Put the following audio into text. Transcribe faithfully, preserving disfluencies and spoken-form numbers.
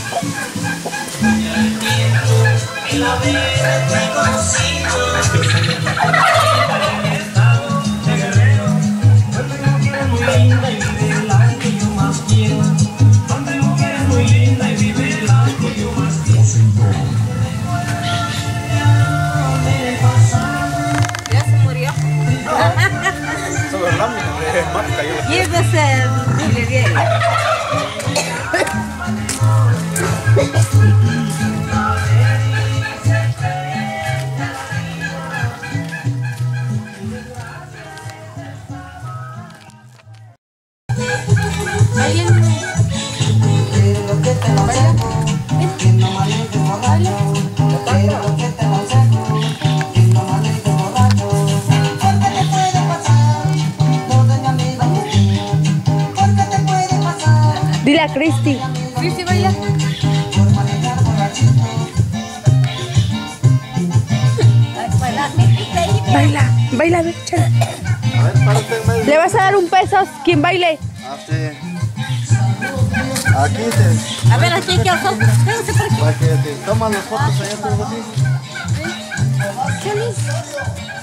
Llévese el bien. Dile a Cristi. Cristi, baila. Baila, baila, a ver, chala. A ver, párate en medio. Le vas a dar un peso a quien baile. Así. Aquí te. A ver, aquí, ¿qué ojo? Véngase por aquí. Para que te toman las fotos allá, tú así. ¿Qué